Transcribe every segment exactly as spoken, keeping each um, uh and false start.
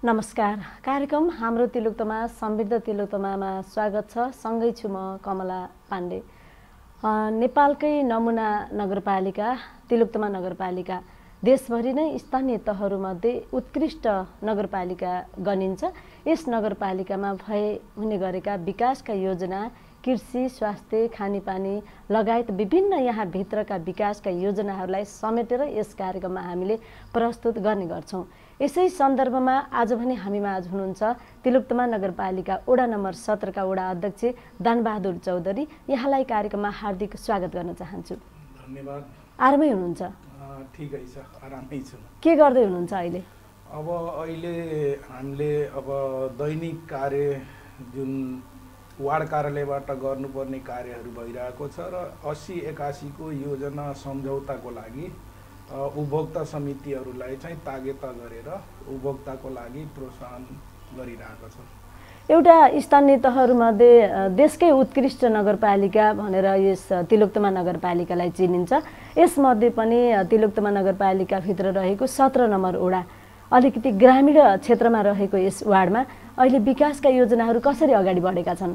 नमस्कार। कार्यक्रम हाम्रो तिलोत्तमा समृद्ध तिलोत्तमामा स्वागत छ। सँगै छु म कमला पाण्डे। नेपालकै नमुना नगरपालिका तिलोत्तमा नगरपालिका देशभरि नै स्थानीय तहहरूमध्ये उत्कृष्ट नगरपालिका गनिन्छ। यस नगरपालिकामा भए हुने गरेका विकासका योजना, कृषि, स्वास्थ्य, खानेपानी लगायत विभिन्न यहाँ भित्रका विकासका योजनाहरूलाई समेटेर यस कार्यक्रममा हामीले प्रस्तुत गर्ने गर्छौं। यसै सन्दर्भमा आज भने हामीमा आज हुनुहुन्छ तिलोत्तमा नगरपालिका वडा नम्बर सत्र का वडा अध्यक्ष दानबहादुर चौधरी। यहाँलाई कार्यक्रममा हार्दिक स्वागत गर्न चाहन्छु। धन्यवाद। आरामै हुनुहुन्छ? ठिकै छ, आरामै छु। के गर्दै हुनुहुन्छ अहिले? अब अहिले हामीले अब दैनिक कार्य जुन वार्ड कार्यालयबाट गर्नुपर्ने कार्यहरू भइरहेको छ र अस्सी एकासी को योजना सम्झौताको लागि उपभोक्ता समितिहरूलाई चाहिँ तागेता गरेर उपभोक्ताको लागि प्रोत्साहन गरिरहेको छ। एउटा स्थानीय तहहरूमध्ये देशकै उत्कृष्ट नगरपालिका भनेर यस तिलोत्तमा नगरपालिकालाई चिनिन्छ। यसमध्ये पनि तिलोत्तमा नगरपालिकाभित्र रहेको सत्र नम्बर वडा अलिकति ग्रामीण क्षेत्रमा रहेको यस वार्डमा अहिले विकासका योजनाहरू कसरी अगाडि बढेका छन्?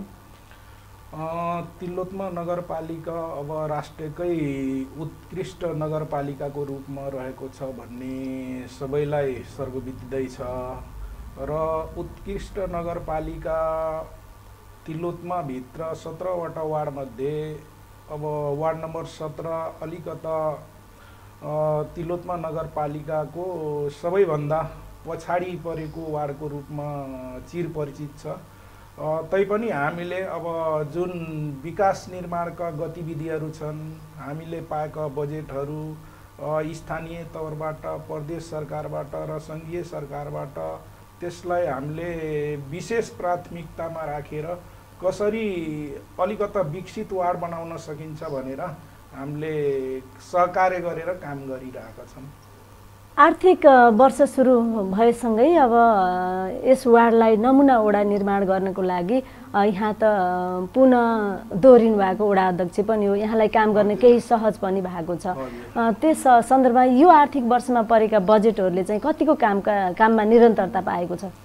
तिलोत्तमा नगरपालिका अब राष्ट्रकै उत्कृष्ट नगरपालिकाको रूपमा रहेको छ भन्ने सबैलाई सर्वविदितै छ र उत्कृष्ट नगरपालिका तिलोत्तमा भित्र सत्रवटा वार्डमध्ये अब वार्ड नम्बर सत्र अलिकता तिलोत्तमा नगरपालिकाको सबैभन्दा पछाडि परेको वार्डको रूपमा चिरपरिचित छ। तैपनि हामीले अब जुन विकास निर्माणका गतिविधिहरू छन्, हामीले पाएका बजेटहरू स्थानीय तौरबाट, प्रदेश सरकारबाट र सङ्घीय सरकारबाट त्यसलाई हामीले विशेष प्राथमिकतामा राखेर कसरी अलिकता विकसित वार्ड बनाउन सकिन्छ भनेर हामीले सहकार्य गरेर काम गरिरहेका छौँ। आर्थिक वर्ष सुरु भएसँगै अब यस वार्डलाई नमुना वडा निर्माण गर्नको लागि यहाँ त पुनः दोहोरिनु भएको वडा अध्यक्ष पनि हो। यहाँलाई काम गर्ने केही सहज पनि भएको छ। त्यस सन्दर्भमा यो आर्थिक वर्षमा परेका बजेटहरूले चाहिँ कतिको कामका काममा निरन्तरता पाएको छ?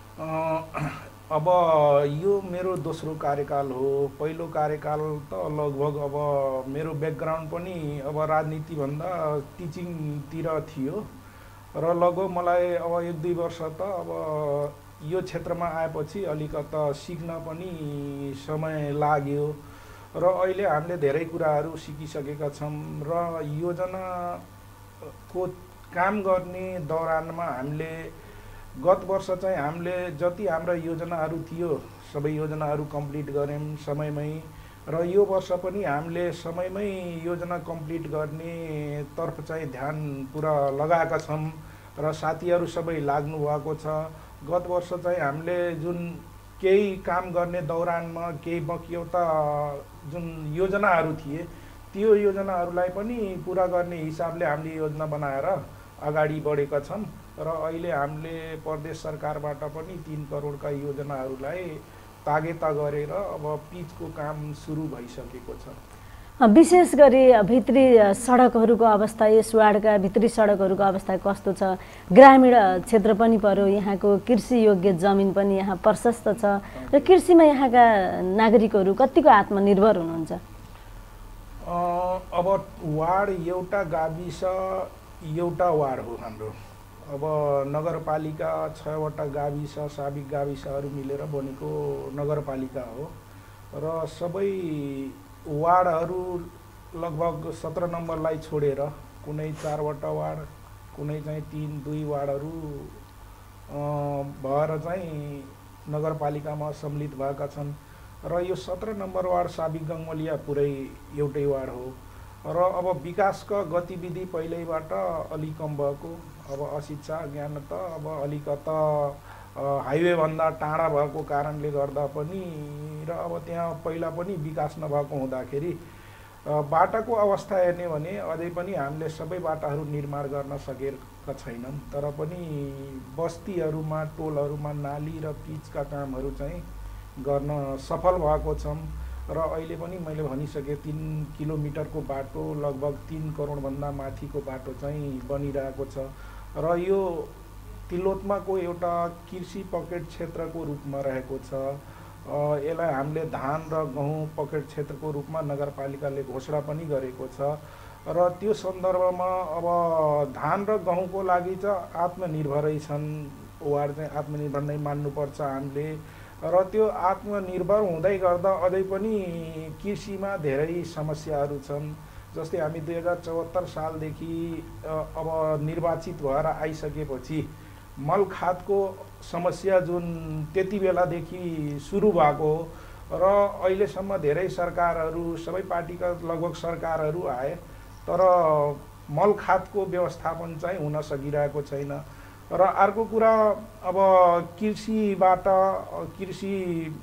अब यो मेरो दोस्रो कार्यकाल हो। पहिलो कार्यकाल त लगभग अब मेरो ब्याकग्राउन्ड पनि अब राजनीतिभन्दा टिचिङतिर थियो र लगभग मलाई अब एक दुई वर्ष त अब यो क्षेत्रमा आएपछि अलिकता सिक्न पनि समय लाग्यो र अहिले हामीले धेरै कुराहरू सिकिसकेका छौँ र योजनाको काम गर्ने दौरानमा हामीले गत वर्ष चाहिँ हामीले जति हाम्रा योजनाहरू थियो सबै योजनाहरू कम्प्लिट गऱ्यौँ समयमै र यो वर्ष पनि हामीले समयमै योजना कम्प्लिट गर्ने तर्फ चाहिँ ध्यान पुरा लगाएका छौँ र साथीहरू सबै लाग्नु भएको छ। गत वर्ष चाहिँ हामीले जुन केही काम गर्ने दौरानमा केही बकियौता जुन योजनाहरू थिए त्यो योजनाहरूलाई पनि पुरा गर्ने हिसाबले हामीले योजना बनाएर अगाडि बढेका छौँ र अहिले हामीले प्रदेश सरकारबाट पनि तीन करोडका योजनाहरूलाई तागेता गरेर अब पिचको काम सुरु भइसकेको छ। विशेष गरी भित्री सडकहरूको अवस्था, यस वार्डका भित्री सडकहरूको अवस्था कस्तो छ? ग्रामीण क्षेत्र पनि पर्यो, यहाँको कृषि योग्य जमिन पनि यहाँ प्रशस्त छ र कृषिमा यहाँका नागरिकहरू कतिको आत्मनिर्भर हुनुहुन्छ? अब वार्ड एउटा गाविस एउटा वार्ड हो हाम्रो। अब नगरपालिका छवटा गाविस साबिक गाविसहरू मिलेर बनेको नगरपालिका हो र सबै वार्डहरू लगभग सत्र नम्बरलाई छोडेर कुनै चारवटा वार्ड, कुनै चाहिँ तीन दुई वार्डहरू भएर चाहिँ नगरपालिकामा सम्मिलित भएका छन् र यो सत्र नम्बर वार्ड साबिक गङ्गमलिया पुरै एउटै वार्ड हो र अब विकासका गतिविधि पहिल्यैबाट अलिक कम भएको, अब अशिक्षा ज्ञान त अब अलिकता हाइवेभन्दा टाढा भएको कारणले गर्दा पनि र अब त्यहाँ पहिला पनि विकास नभएको हुँदाखेरि बाटाको अवस्था हेर्ने भने अझै पनि हामीले सबै बाटाहरू निर्माण गर्न सकेका छैनौँ। तर पनि बस्तीहरूमा, टोलहरूमा नाली र पिचका कामहरू चाहिँ गर्न सफल भएको छौँ र अहिले पनि मैले भनिसकेँ तीन किलोमिटरको बाटो लगभग तीन करोडभन्दा माथिको बाटो चाहिँ बनिरहेको छ र यो तिलोत्माको एउटा कृषि पकेट क्षेत्रको रूपमा रहेको छ। यसलाई हामीले धान र गहुँ पकेट क्षेत्रको रूपमा नगरपालिकाले घोषणा पनि गरेको छ र त्यो सन्दर्भमा अब धान र गहुँको लागि चाहिँ आत्मनिर्भरै छन्, वार्ड चाहिँ आत्मनिर्भर नै मान्नुपर्छ हामीले। र त्यो आत्मनिर्भर हुँदै गर्दा अझै पनि कृषिमा धेरै समस्याहरू छन्। जस्तै हामी दुई हजार चौहत्तर सालदेखि अब निर्वाचित भएर आइसकेपछि मल खादको समस्या जुन त्यति बेलादेखि सुरु भएको र अहिलेसम्म धेरै सरकारहरू, सबै पार्टीका लगभग सरकारहरू आए, तर मल खादको व्यवस्थापन चाहिँ हुन सकिरहेको छैन। र अर्को कुरा, अब कृषिबाट कृषि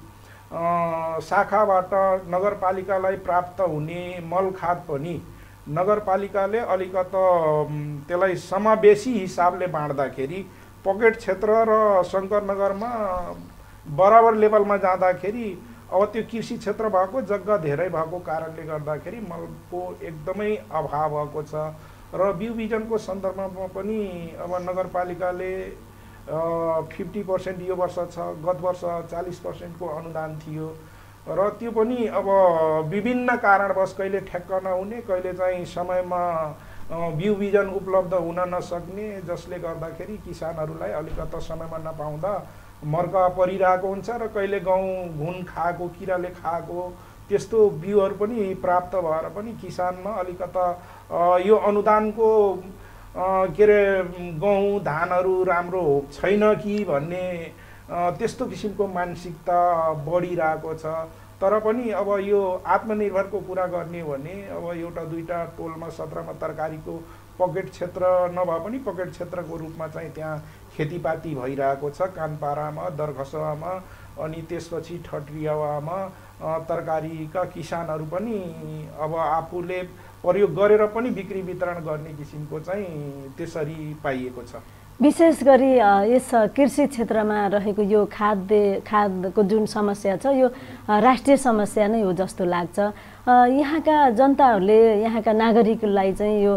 शाखाबाट नगरपालिकालाई प्राप्त हुने मल खाद पनि नगरपालिकाले अलिकता त्यसलाई समावेशी हिसाबले बाँड्दाखेरि पकेट क्षेत्र र शङ्करनगरमा बराबर लेभलमा जाँदाखेरि अब त्यो कृषि क्षेत्र भएको जग्गा धेरै भएको कारणले गर्दाखेरि मलको एकदमै अभाव भएको छ। र बिउ बिजनको सन्दर्भमा पनि अब नगरपालिकाले फिफ्टी पर्सेन्ट यो वर्ष छ, गत वर्ष चालिस पर्सेन्टको अनुदान थियो र त्यो पनि अब विभिन्न कारणवश कहिले ठ्याक्क नहुने, कहिले चाहिँ समयमा बिउ बिजन उपलब्ध हुन नसक्ने, जसले गर्दाखेरि किसानहरूलाई अलिकता समयमा नपाउँदा मर्क परिरहेको हुन्छ र कहिले गहुँ घुन खाएको, किराले खाएको त्यस्तो बिउहरू पनि प्राप्त भएर पनि किसानमा अलिकता यो अनुदानको के अरे गहुँ धानहरू राम्रो छैन कि भन्ने त्यस्तो किसिमको मानसिकता बढिरहेको छ। तर पनि अब यो आत्मनिर्भरको कुरा गर्ने भने अब एउटा दुईटा टोलमा सत्रमा तरकारीको पकेट क्षेत्र नभए पनि पकेट क्षेत्रको रूपमा चाहिँ त्यहाँ खेतीपाती भइरहेको छ, कानपारामा, दरखसवामा, अनि त्यसपछि ठट्रियावामा तरकारीका किसानहरू पनि अब आफूले प्रयोग गरेर पनि बिक्री वितरण गर्ने किसिमको चाहिँ त्यसरी पाइएको छ। विशेष गरी यस कृषि क्षेत्रमा रहेको यो खाद्य खाद्यको जुन समस्या छ यो राष्ट्रिय समस्या नै हो जस्तो लाग्छ। यहाँका जनताहरूले, यहाँका नागरिकलाई चाहिँ यो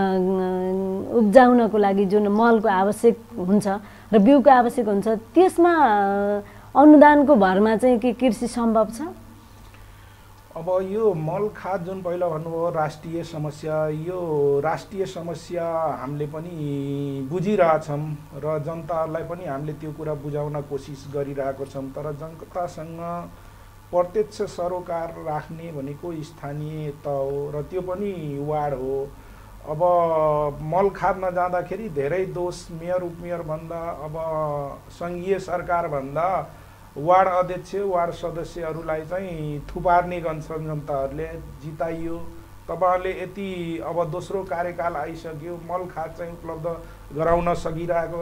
उब्जाउनको लागि जुन मलको आवश्यक हुन्छ र बिउको आवश्यक हुन्छ, त्यसमा अनुदानको भरमा चाहिँ के कृषि सम्भव छ? अब यो मल खाद जुन पहिला भन्नुभयो राष्ट्रिय समस्या, यो राष्ट्रिय समस्या हामीले पनि बुझिरहेछौँ र जनताहरूलाई पनि हामीले त्यो कुरा बुझाउन कोसिस गरिरहेको छौँ। तर जनतासँग प्रत्यक्ष सरोकार राख्ने भनेको स्थानीय तह हो र त्यो पनि वार्ड हो। अब मल खादमा जाँदाखेरि धेरै दोष मेयर उपमेयरभन्दा, अब सङ्घीय सरकारभन्दा वार्ड अध्यक्ष, वार्ड सदस्यहरूलाई चाहिँ थुपार्ने गर्छन् जनताहरूले। जिताइयो, तपाईँहरूले यति अब दोस्रो कार्यकाल आइसक्यो, मल खाद चाहिँ उपलब्ध गराउन सकिरहेको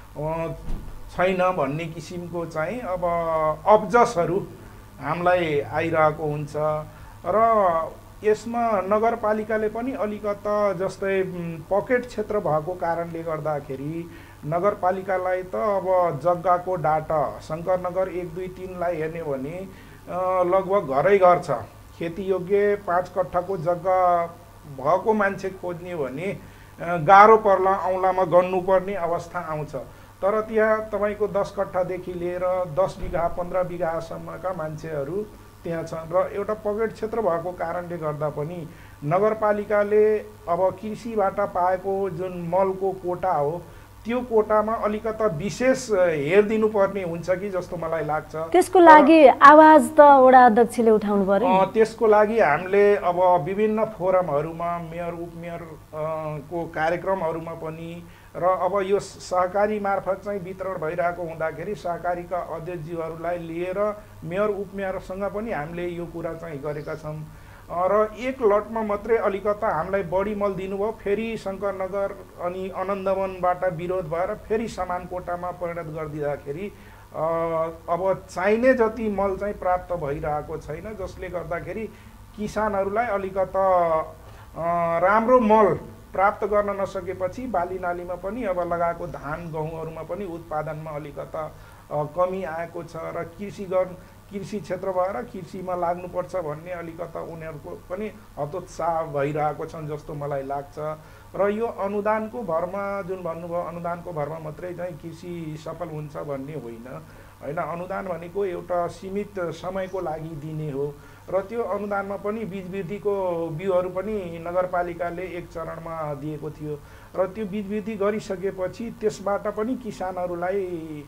छैन भन्ने किसिमको चाहिँ अब अब्जसहरू हामीलाई आइरहेको हुन्छ। र यसमा नगरपालिकाले पनि अलिकता जस्तै पकेट क्षेत्र भएको कारणले गर्दाखेरि नगरपालिकालाई त अब जग्गाको डाटा शङ्करनगर एक दुई तिनलाई हेर्ने भने लगभग घरै घर छ। खेतीयोग्य पाँच कट्ठाको जग्गा भएको मान्छे खोज्ने भने गाह्रो पर्ला, औँलामा गन्नुपर्ने अवस्था आउँछ। तर त्यहाँ तपाईँको दस कट्ठादेखि लिएर दस बिघा पन्ध्र बिघासम्मका मान्छेहरू त्यहाँ छन् र एउटा पकेट क्षेत्र भएको कारणले गर्दा पनि नगरपालिकाले अब कृषिबाट पाएको जुन मलको कोटा हो त्यो कोटामा अलिकता विशेष हेरिदिनु पर्ने हुन्छ कि जस्तो मलाई लाग्छ। त्यसको लागि आवाज त वडा अध्यक्षले उठाउनु पर्यो। त्यसको लागि हामीले अब विभिन्न फोरमहरूमा, मेयर उपमेयर को कार्यक्रमहरूमा पनि र अब यो सहकारी मार्फत चाहिँ वितरण भइरहेको हुँदाखेरि सहकारीका अध्यक्षज्यूहरूलाई लिएर मेयर उपमेयरसँग पनि हामीले यो कुरा चाहिँ गरेका छौँ। र एक लटमा मात्रै अलिकता हामीलाई बढी मल दिनुभयो, फेरि शङ्करनगर अनि आनन्दवनबाट विरोध भएर फेरि समान कोटामा परिणत गरिदिँदाखेरि अब चाहिने जति मल चाहिँ प्राप्त भइरहेको छैन, जसले गर्दाखेरि किसानहरूलाई अलिकता राम्रो मल प्राप्त गर्न नसकेपछि बाली नालीमा पनि अब लगाएको धान गहुँहरूमा पनि उत्पादनमा अलिकता कमी आएको छ र कृषि गर्न कृषि क्षेत्र भएर कृषिमा लाग्नुपर्छ भन्ने अलिकता उनीहरूको पनि हतोत्साह भइरहेको छन् जस्तो मलाई लाग्छ। र यो अनुदानको भरमा जुन भन्नुभयो अनुदानको भरमा मात्रै चाहिँ कृषि सफल हुन्छ भन्ने होइन होइन। अनुदान भनेको एउटा सीमित समयको लागि दिने हो र त्यो अनुदानमा पनि बीज वृद्धिको बिउहरू पनि नगरपालिकाले एक चरणमा दिएको थियो र त्यो बीज वृद्धि गरिसकेपछि त्यसबाट पनि किसानहरूलाई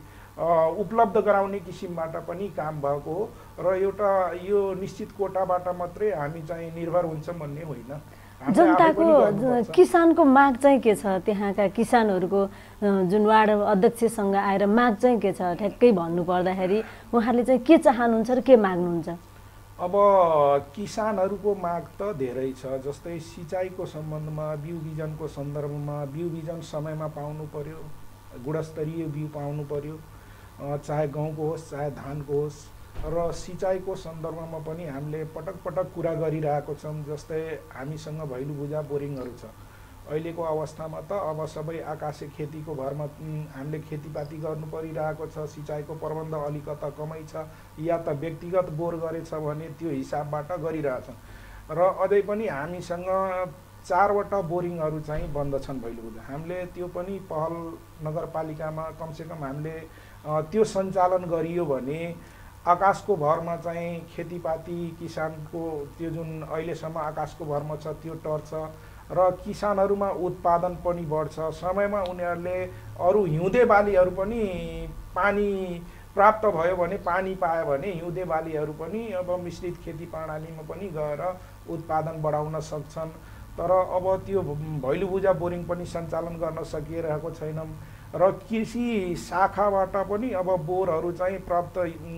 उपलब्ध गराउने किसिमबाट पनि काम भएको हो र एउटा यो निश्चित कोटाबाट मात्रै हामी चाहिँ निर्भर हुन्छौँ भन्ने होइन। जनताको किसानको माग चाहिँ के छ? त्यहाँका किसानहरूको जुन वार्ड अध्यक्षसँग आएर माग चाहिँ के छ ठ्याक्कै भन्नु पर्दाखेरि उहाँहरूले चाहिँ के चाहनुहुन्छ र के माग्नुहुन्छ? अब किसानहरूको माग त धेरै छ, जस्तै सिँचाइको सम्बन्धमा बिउ बिजनको सन्दर्भमा बिउ बिजन समयमा पाउनु पर्यो, गुणस्तरीय बिउ पाउनु पर्यो, चाहे गहुँको होस् चाहे धानको होस् र सिँचाइको सन्दर्भमा पनि हामीले पटक पटक कुरा गरिरहेको छौँ। जस्तै हामीसँग भैलुबुजा बोरिङहरू छ, अहिलेको अवस्थामा त अब सबै आकाशे खेतीको भरमा हामीले खेतीपाती गर्नु परिरहेको छ, सिँचाइको प्रबन्ध अलिकता कमै छ या त व्यक्तिगत बोर गरेछ भने त्यो हिसाबबाट गरिरहेछौँ र अझै पनि हामीसँग चारवटा बोरिङहरू चाहिँ बन्द छन् भैलुबुजा। हामीले त्यो पनि पहल नगरपालिकामा कमसेकम हामीले त्यो सञ्चालन गरियो भने आकाशको भरमा चाहिँ खेतीपाती किसानको त्यो जुन अहिलेसम्म आकाशको भरमा छ त्यो टर्छ र किसानहरूमा उत्पादन पनि बढ्छ। समयमा उनीहरूले अरू हिउँदे बालीहरू पनि पानी प्राप्त भयो भने पानी पायो भने हिउँदे बालीहरू पनि अब मिश्रित खेती प्रणालीमा पनि गएर उत्पादन बढाउन सक्छन्। तर अब त्यो भैलुबुजा बोरिङ पनि सञ्चालन गर्न सकिरहेको छैनौँ र कृषि शाखाबाट पनि अब बोरहरू चाहिँ प्राप्त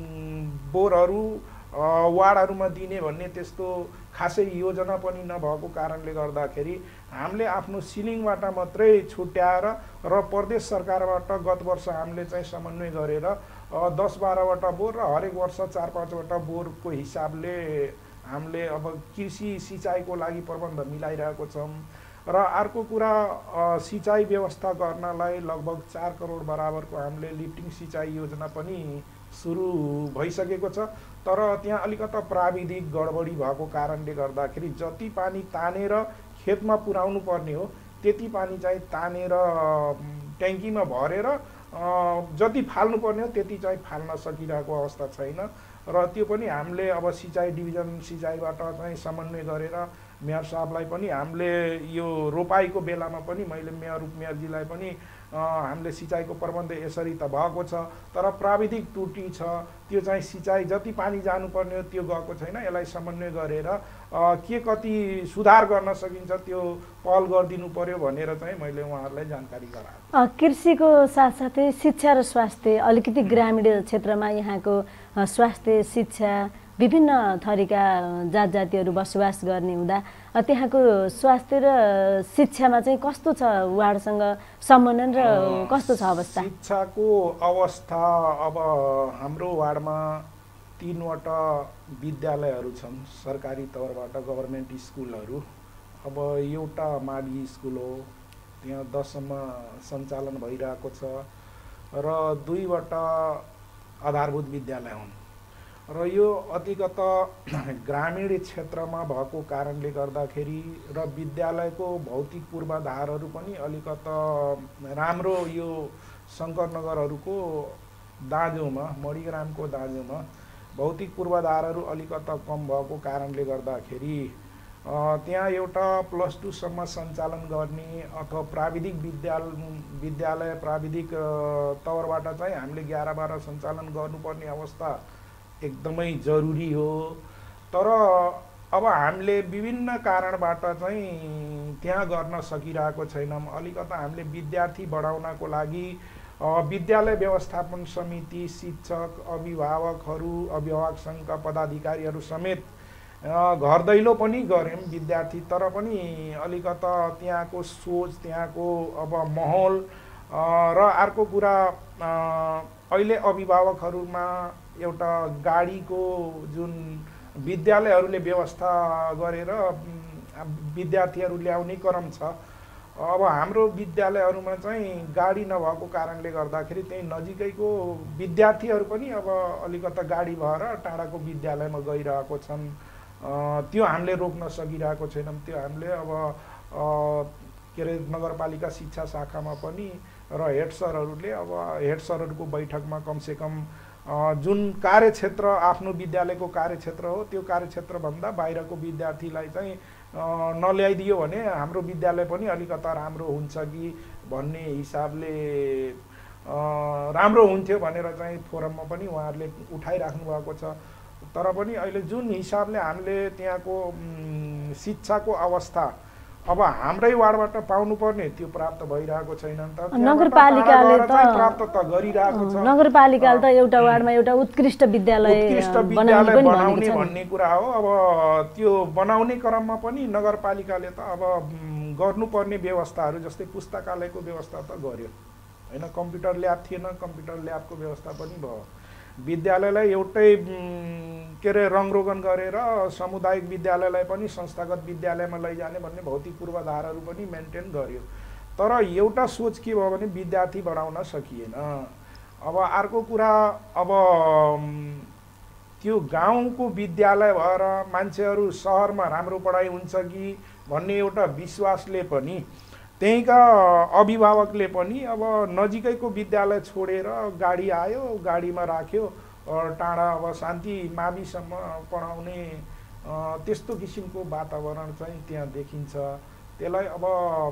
बोरहरू वार्डहरूमा दिने भन्ने त्यस्तो खासै योजना पनि नभएको कारणले गर्दाखेरि हामीले आफ्नो सिलिङबाट मात्रै छुट्याएर र प्रदेश सरकारबाट गत वर्ष हामीले चाहिँ समन्वय गरेर दस बाह्रवटा बोर र हरेक वर्ष चार पाँचवटा बोरको हिसाबले हामीले अब कृषि सिँचाइको लागि प्रबन्ध मिलाइरहेको छौँ। र अर्को कुरा सिँचाइ व्यवस्था गर्नलाई लगभग चार करोड बराबरको हामीले लिफ्टिङ सिँचाइ योजना पनि सुरु भइसकेको छ। तर त्यहाँ अलिकता प्राविधिक गडबडी भएको कारणले गर्दाखेरि जति पानी तानेर खेतमा पुर्याउनु पर्ने हो त्यति पानी चाहिँ तानेर ट्याङ्कीमा भरेर जति फाल्नु पर्ने हो त्यति चाहिँ फाल्न सकिरहेको अवस्था छैन र त्यो पनि हामीले अब सिँचाइ डिभिजन सिँचाइबाट चाहिँ समन्वय गरेर मेयर साहबलाई पनि हामीले यो रोपाइको बेलामा पनि मैले मेयर उपमेयरजीलाई पनि हामीले सिँचाइको प्रबन्ध यसरी त भएको छ तर प्राविधिक त्रुटि छ, त्यो चाहिँ सिँचाइ जति पानी जानुपर्ने हो त्यो गएको छैन, यसलाई समन्वय गरेर के कति सुधार गर्न सकिन्छ त्यो पहल गरिदिनु पर्यो भनेर चाहिँ मैले उहाँहरूलाई जानकारी गराएँ। कृषिको साथसाथै शिक्षा र स्वास्थ्य अलिकति ग्रामीण क्षेत्रमा यहाँको स्वास्थ्य शिक्षा विभिन्न थरीका जात जातिहरू बसोबास गर्ने हुँदा त्यहाँको स्वास्थ्य र शिक्षामा चाहिँ कस्तो छ वार्डसँग सम्बन्धन र कस्तो छ अवस्था? शिक्षाको अवस्था अब हाम्रो वार्डमा तीनवटा विद्यालयहरू छन् सरकारी तौरबाट गभर्मेन्ट स्कुलहरू। अब एउटा माडी स्कुल हो, त्यहाँ दससम्म सञ्चालन भइरहेको छ र दुईवटा आधारभूत विद्यालय हुन् र यो अधिकत ग्रामीण क्षेत्रमा भएको कारणले गर्दाखेरि र विद्यालयको भौतिक पूर्वाधारहरू पनि अलिकत राम्रो यो शङ्करनगरहरूको दाँजोमा मणिग्रामको दाँजोमा भौतिक पूर्वाधारहरू अलिकत कम भएको कारणले गर्दाखेरि त्यहाँ एउटा प्लस टूसम्म सञ्चालन गर्ने अथवा प्राविधिक विद्यालय विद्यालय प्राविधिक तौरबाट चाहिँ हामीले एघार बाह्र सञ्चालन गर्नुपर्ने अवस्था एकदमै जरुरी हो। तर अब हामीले विभिन्न कारणबाट चाहिँ त्यहाँ गर्न सकिरहेको छैनौँ। अलिकता हामीले विद्यार्थी बढाउनको लागि विद्यालय व्यवस्थापन समिति, शिक्षक, अभिभावकहरू, अभिभावक सङ्घका पदाधिकारीहरू समेत घर दैलो पनि गऱ्यौँ विद्यार्थी, तर पनि अलिकता त्यहाँको सोच, त्यहाँको अब माहौल र अर्को कुरा अहिले अभिभावकहरूमा एउटा गाडीको जुन विद्यालयहरूले व्यवस्था गरेर विद्यार्थीहरू ल्याउने क्रम छ। अब हाम्रो विद्यालयहरूमा चाहिँ गाडी नभएको कारणले गर्दाखेरि त्यही नजिकैको विद्यार्थीहरू पनि अब अलिकता गाडी भएर टाढाको विद्यालयमा गइरहेको छन्। त्यो हामीले रोक्न सकिरहेको छैनौँ। त्यो हामीले अब के अरे नगरपालिका शिक्षा शाखामा पनि र हेड सरहरूले अब हेड सरहरूको बैठकमा कमसेकम जुन कार्यक्षेत्र आफ्नो विद्यालयको कार्यक्षेत्र हो त्यो कार्यक्षेत्रभन्दा बाहिरको विद्यार्थीलाई चाहिँ नल्याइदियो भने हाम्रो विद्यालय पनि अलिकता राम्रो हुन्छ कि भन्ने हिसाबले राम्रो हुन्थ्यो भनेर चाहिँ फोरममा पनि उहाँहरूले उठाइराख्नु भएको छ। तर पनि अहिले जुन हिसाबले हामीले त्यहाँको शिक्षाको अवस्था अब हाम्रै वार्डबाट पाउनुपर्ने त्यो प्राप्त भइरहेको छैन नि त। नगरपालिकाले त प्राप्त त गरिरहेको छ। नगरपालिकाले त एउटा वार्डमा एउटा उत्कृष्ट विद्यालय उत्कृष्ट विद्यालय बनाउने भन्ने कुरा हो। अब त्यो बनाउने क्रममा पनि नगरपालिकाले त अब गर्नुपर्ने व्यवस्थाहरू जस्तै पुस्तकालयको व्यवस्था त गर्यो हैन, कम्प्युटर ल्याब थिएन, कम्प्युटर ल्याबको व्यवस्था पनि भयो। विद्यालयलाई एउटै के अरे रङरोगन गरेर सामुदायिक विद्यालयलाई पनि संस्थागत विद्यालयमा लैजाने भन्ने भौतिक पूर्वाधारहरू पनि मेन्टेन गर्यो। तर एउटा सोच के भयो भने विद्यार्थी बढाउन सकिएन। अब अर्को कुरा अब त्यो गाउँको विद्यालय भएर मान्छेहरू सहरमा राम्रो पढाइ हुन्छ कि भन्ने एउटा विश्वासले पनि त्यहीका अभिभावकले पनि अब नजिकैको विद्यालय छोडेर गाडी आयो, गाडीमा राख्यो, टाढा अब शान्ति माविसम्म पढाउने त्यस्तो किसिमको वातावरण चाहिँ त्यहाँ देखिन्छ। त्यसलाई अब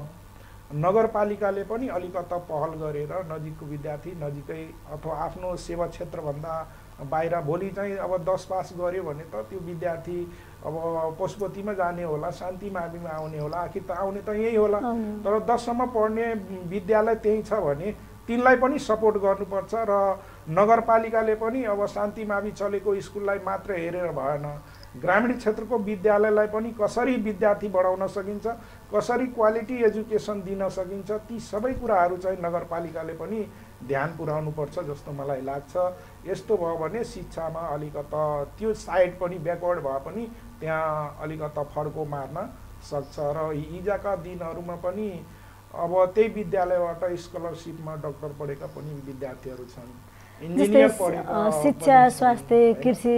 नगरपालिकाले पनि अलिकता पहल गरेर नजिकको विद्यार्थी नजिकै अथवा आफ्नो सेवा क्षेत्रभन्दा बाहिर भोलि चाहिँ अब दस पास गर्यो भने त त्यो विद्यार्थी अब पशुपतिमा जाने होला, शान्ति माविमा आउने होला, आखिर त आउने त यही होला। तर दससम्म पढ्ने विद्यालय त्यही छ भने तिनलाई पनि सपोर्ट गर्नुपर्छ र नगरपालिकाले पनि अब शान्ति मावि चलेको स्कुललाई मात्र हेरेर भएन, ग्रामीण क्षेत्रको विद्यालयलाई पनि कसरी विद्यार्थी बढाउन सकिन्छ, कसरी क्वालिटी एजुकेसन दिन सकिन्छ, ती सबै कुराहरू चाहिँ नगरपालिकाले पनि ध्यान पुर्याउनुपर्छ जस्तो मलाई लाग्छ। यस्तो भयो भने शिक्षामा अलिकता त्यो साइड पनि ब्याकवर्ड भए पनि त्यहाँ अलिकता फड्को मार्न सक्छ। र हिजोका दिनहरूमा पनि अब त्यही विद्यालयबाट स्कलरसिपमा डक्टर पढेका पनि विद्यार्थीहरू छन्, इन्जिनियर पढेका। शिक्षा, स्वास्थ्य, कृषि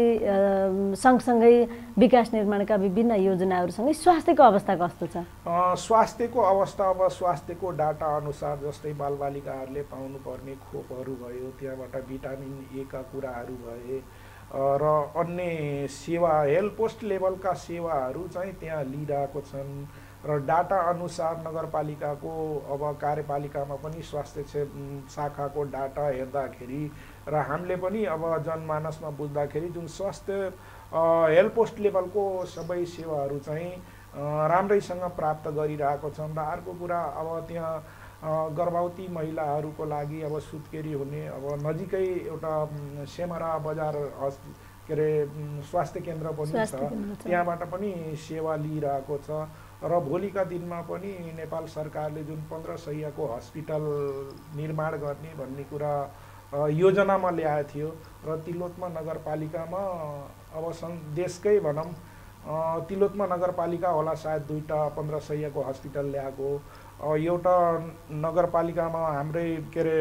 सँगसँगै विकास निर्माणका विभिन्न योजनाहरूसँगै स्वास्थ्यको अवस्था कस्तो छ? स्वास्थ्यको अवस्था अब स्वास्थ्यको डाटा अनुसार जस्तै बालबालिकाहरूले पाउनुपर्ने खोपहरू भयो, त्यहाँबाट भिटामिन ए का कुराहरू भए र अन्य सेवा हेल्थ पोस्ट लेभलका सेवाहरू चाहिँ त्यहाँ लिइरहेको छन्। र डाटा अनुसार नगरपालिकाको अब कार्यपालिकामा पनि स्वास्थ्य शाखाको डाटा हेर्दाखेरि र हामीले पनि अब जनमानसमा बुझ्दाखेरि जुन स्वास्थ्य हेल्थ पोस्ट लेभलको सबै सेवाहरू चाहिँ राम्रैसँग प्राप्त गरिरहेको छन्। र अर्को कुरा अब त्यहाँ गर्भवती महिलाहरूको लागि अब सुत्केरी हुने अब नजिकै एउटा सेमरा बजार के अरे स्वास्थ्य केन्द्र पनि छ, त्यहाँबाट पनि सेवा लिइरहेको छ। र भोलिका दिनमा पनि नेपाल सरकारले जुन पन्ध्र सयको हस्पिटल निर्माण गर्ने भन्ने कुरा योजनामा ल्याएको थियो र तिलोत्तमा नगरपालिकामा अब देशकै भनौँ तिलोत्तमा नगरपालिका होला सायद दुईवटा पन्ध्र सयको हस्पिटल ल्याएको। एउटा नगरपालिकामा हाम्रै के अरे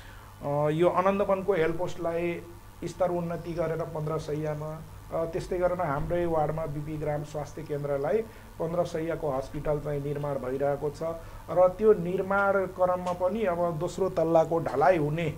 यो आनन्दवनको हेल्थ पोस्टलाई स्तर उन्नति गरेर पन्ध्र सयमा, त्यस्तै गरेर हाम्रै वार्डमा बिपी ग्राम स्वास्थ्य केन्द्रलाई पन्ध्र सयको हस्पिटल चाहिँ निर्माण भइरहेको छ। र त्यो निर्माण क्रममा पनि अब दोस्रो तल्लाको ढलाइ हुने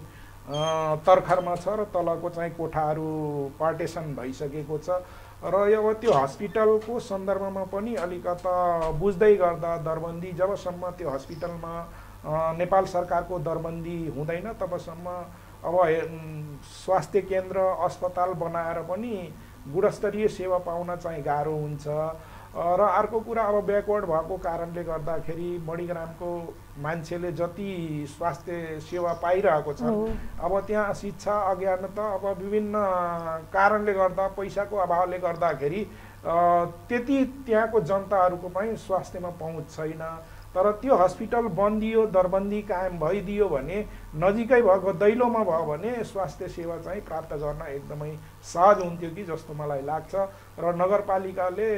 तर्खरमा छ र तलको चाहिँ कोठाहरू पार्टेसन भइसकेको छ। र अब त्यो हस्पिटलको सन्दर्भमा पनि अलिकता बुझ्दै गर्दा दरबन्दी जबसम्म त्यो हस्पिटलमा नेपाल सरकारको दरबन्दी हुँदैन तबसम्म अब स्वास्थ्य केन्द्र अस्पताल बनाएर पनि गुणस्तरीय सेवा पाउन चाहिँ गाह्रो हुन्छ। र अर्को कुरा अब ब्याकवर्ड भएको कारणले गर्दाखेरि मणिग्रामको मान्छेले जति स्वास्थ्य सेवा पाइरहेको छ अब त्यहाँ शिक्षा अज्ञानता अब विभिन्न कारणले गर्दा पैसाको अभावले गर्दाखेरि त्यति त्यहाँको जनताहरूको पनि स्वास्थ्यमा पहुँच छैन। तर त्यो हस्पिटल बन्दियो, दरबन्दी कायम भइदियो भने नजिकै भएको दैलोमा भयो भने स्वास्थ्य सेवा चाहिँ प्राप्त गर्न एकदमै सहज हुन्थ्यो कि जस्तो मलाई लाग्छ। र नगरपालिकाले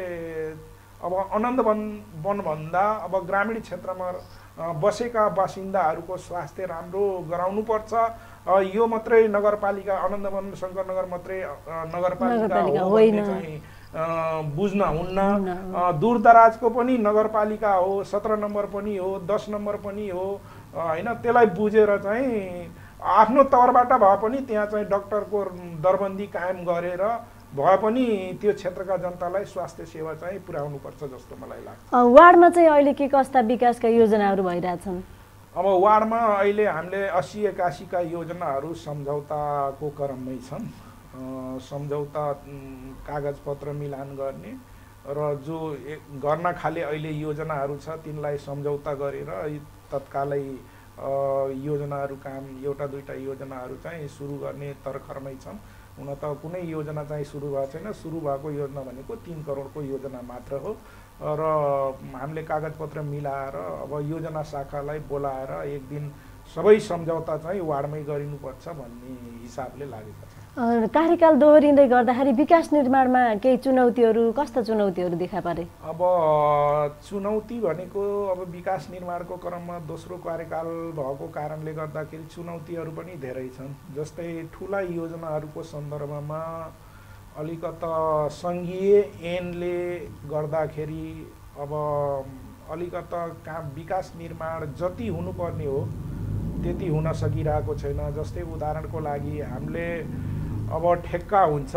अब आनन्द वन वनभन्दा अब ग्रामीण क्षेत्रमा बसेका बासिन्दाहरूको स्वास्थ्य राम्रो गराउनुपर्छ। यो मात्रै नगरपालिका आनन्द वन शङ्करनगर मात्रै नगरपालिका हो भन्ने चाहिँ बुझ्न हुन्न। दूरदराजको पनि नगरपालिका हो, सत्र नम्बर पनि हो, दस नम्बर पनि हो होइन, त्यसलाई बुझेर चाहिँ आफ्नो तौरबाट भए पनि त्यहाँ चाहिँ डाक्टरको दरबन्दी कायम गरेर भए पनि त्यो क्षेत्रका जनतालाई स्वास्थ्य सेवा चाहिँ पुर्याउनुपर्छ जस्तो मलाई लाग्छ। वार्डमा चाहिँ अहिले के कस्ता विकासका योजनाहरू भइरहेछन्? अब वार्डमा अहिले हामीले अस्सी एकासीका योजनाहरू सम्झौताको क्रममै छन्। सम्झौता कागजपत्र मिलान गर्ने र जो गर्न खाले अहिले योजनाहरू छ तिनलाई सम्झौता गरेर तत्कालै योजनाहरू काम एउटा दुईटा योजनाहरू चाहिँ सुरु गर्ने तर्खरमै छन्। हुन त कुनै योजना चाहिँ सुरु भएको छैन। सुरु भएको योजना भनेको तीन करोडको योजना मात्र हो र हामीले कागजपत्र मिलाएर अब योजना शाखालाई बोलाएर एक दिन सबै सम्झौता चाहिँ वार्डमै गरिनुपर्छ भन्ने हिसाबले लागेको छ। कार्यकाल दोहोरिँदै गर्दाखेरि विकास निर्माणमा केही चुनौतीहरू, कस्ता चुनौतीहरू देखा परे? अब चुनौती भनेको अब विकास निर्माणको क्रममा दोस्रो कार्यकाल भएको कारणले गर्दाखेरि चुनौतीहरू पनि धेरै छन्। जस्तै ठुला योजनाहरूको सन्दर्भमा अलिकता सङ्घीय ऐनले गर्दाखेरि अब अलिकता काम विकास निर्माण जति हुनुपर्ने हो त्यति हुन सकिरहेको छैन। जस्तै उदाहरणको लागि हामीले अब ठेक्का हुन्छ,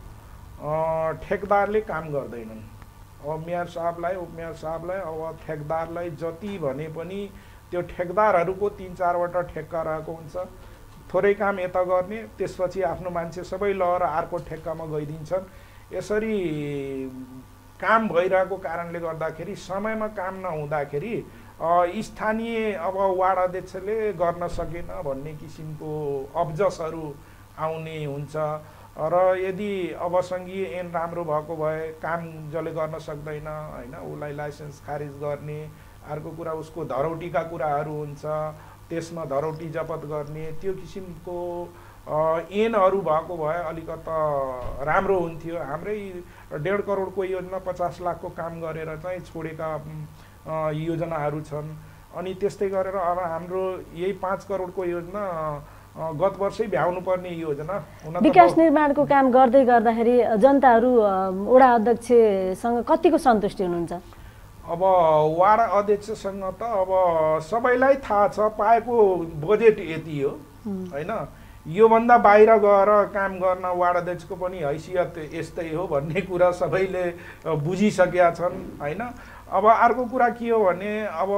ठेकदारले काम गर्दैनन्। अब मेयर साहबलाई उपमेयर साहबलाई अब ठेकदारलाई जति भने पनि त्यो ठेकदारहरूको तिन चारवटा ठेक्का रहेको हुन्छ। थोरै काम यता गर्ने, त्यसपछि आफ्नो मान्छे सबै लगेर अर्को ठेक्कामा गइदिन्छन्। यसरी काम भइरहेको कारणले गर्दाखेरि समयमा काम नहुँदाखेरि स्थानीय अब वार्ड अध्यक्षले गर्न सकेन भन्ने किसिमको अब्जसहरू आउने हुन्छ र यदि अब सङ्घीय ऐन राम्रो भएको भए काम जसले गर्न सक्दैन होइन उसलाई लाइसेन्स खारिज गर्ने। अर्को कुरा उसको धरौटीका कुराहरू हुन्छ, त्यसमा धरौटी जपत गर्ने। त्यो किसिमको ऐनहरू भएको भए अलिकता राम्रो हुन्थ्यो। हाम्रै डेढ करोडको योजना पचास लाखको काम गरेर चाहिँ छोडेका योजनाहरू छन्। अनि त्यस्तै गरेर अब हाम्रो यही पाँच करोडको योजना गत वर्षै भ्याउनु पर्ने योजना। विकास निर्माणको काम गर्दै गर्दाखेरि जनताहरू वडा अध्यक्षसँग कतिको सन्तुष्टि हुनुहुन्छ? अब वार्ड अध्यक्षसँग त अब सबैलाई थाहा छ पाएको बजेट यति हो होइन, योभन्दा बाहिर गएर काम गर्न वार्ड अध्यक्षको पनि हैसियत यस्तै हो भन्ने कुरा सबैले बुझिसकेका छन् होइन। अब अर्को कुरा के हो भने अब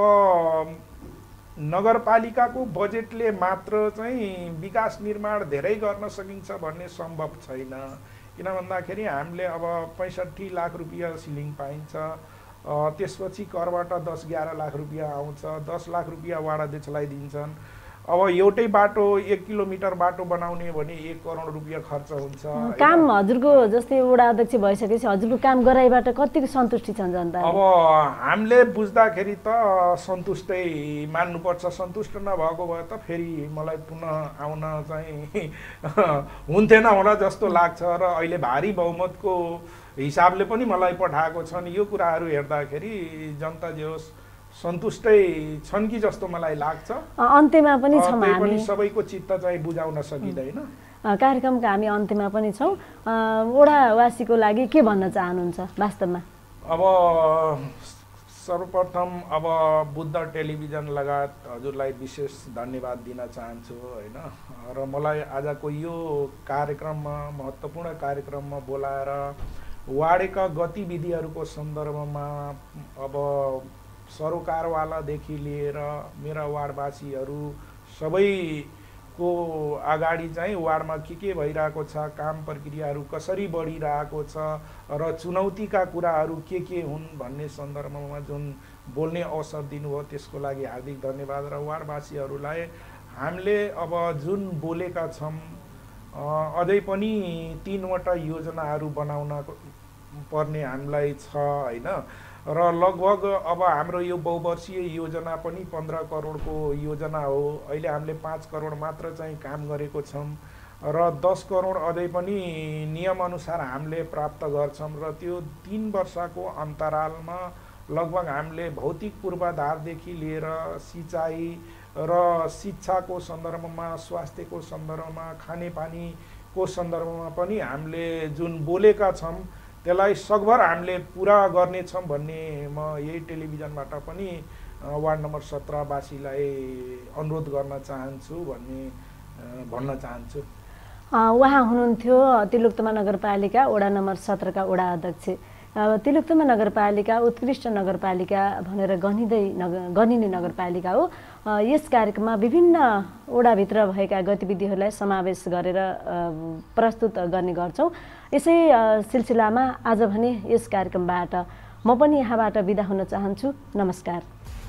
नगरपालिकाको बजेटले मात्र चाहिँ विकास निर्माण धेरै गर्न सकिन्छ भन्ने सम्भव छैन। किन भन्दाखेरि हामीले अब पैँसठी लाख रुपियाँ सिलिङ पाइन्छ, त्यसपछि करबाट दस एघार लाख रुपियाँ आउँछ, दस लाख रुपियाँ वार्ड अध्यक्षलाई दिन्छन्। अब एउटै बाटो एक किलोमिटर बाटो बनाउने भने एक करोड रुपियाँ खर्च हुन्छ। काम हजुरको जस्तै वडा अध्यक्ष भइसकेपछि हजुरको काम गराइबाट कतिको सन्तुष्टि छन् जनता? अब हामीले बुझ्दाखेरि त सन्तुष्टै मान्नुपर्छ। सन्तुष्ट नभएको भए त फेरि मलाई पुनः आउन चाहिँ हुन्थेन होला जस्तो लाग्छ र अहिले भारी बहुमतको हिसाबले पनि मलाई पठाएको छन्। यो कुराहरू हेर्दाखेरि जनता जे होस् सन्तुष्टै छन् कि जस्तो मलाई लाग्छ। अन्त्यमा पनि छौँ हामी, सबैको चित्त चाहिँ बुझाउन सकिँदैन। कार्यक्रमका हामी अन्त्यमा पनि छौँ। वडावासीको लागि के भन्न चाहनुहुन्छ वास्तवमा? अब सर्वप्रथम अब बुद्ध टेलिभिजन लगायत हजुरलाई विशेष धन्यवाद दिन चाहन्छु होइन। र मलाई आजको यो कार्यक्रममा महत्त्वपूर्ण कार्यक्रममा बोलाएर वार्डका गतिविधिहरूको सन्दर्भमा अब सरोकारवालादेखि लिएर मेरा वार्डवासीहरू सबैको अगाडि चाहिँ वार्डमा के के भइरहेको छ, काम प्रक्रियाहरू कसरी बढिरहेको छ र चुनौतीका कुराहरू के के हुन् भन्ने सन्दर्भमा जुन बोल्ने अवसर दिनुभयो त्यसको लागि हार्दिक धन्यवाद। र वार्डवासीहरूलाई हामीले अब जुन बोलेका छौँ अझै पनि तीनवटा योजनाहरू बनाउन पर्ने हामीलाई छ होइन। र लगभग अब हाम्रो यो बहुवर्षीय योजना पनि पन्ध्र करोडको योजना हो। अहिले हामीले पाँच करोड मात्र चाहिँ काम गरेको छौँ र दस करोड अझै पनि नियमअनुसार हामीले प्राप्त गर्छौँ। र त्यो तीन वर्षको अन्तरालमा लगभग हामीले भौतिक पूर्वाधारदेखि लिएर सिँचाइ र शिक्षाको सन्दर्भमा, स्वास्थ्यको सन्दर्भमा, खानेपानीको सन्दर्भमा पनि हामीले जुन बोलेका छौँ त्यसलाई सकभर हामीले पुरा गर्नेछौँ भन्ने म यही टेलिभिजनबाट पनि वार्ड नम्बर सत्रवासीलाई अनुरोध गर्न चाहन्छु भन्ने भन्न चाहन्छु। उहाँ हुनुहुन्थ्यो तिलोत्तमा नगरपालिका वडा नम्बर सत्रका वडा अध्यक्ष। तिलोत्तमा नगरपालिका उत्कृष्ट नगरपालिका भनेर गनिँदै नग गनिने नगरपालिका हो। यस कार्यक्रममा विभिन्न वडाभित्र भएका गतिविधिहरूलाई समावेश गरेर प्रस्तुत गर्ने गर्छौँ। यसै सिलसिलामा आज भने यस कार्यक्रमबाट म पनि यहाँबाट बिदा हुन चाहन्छु। नमस्कार।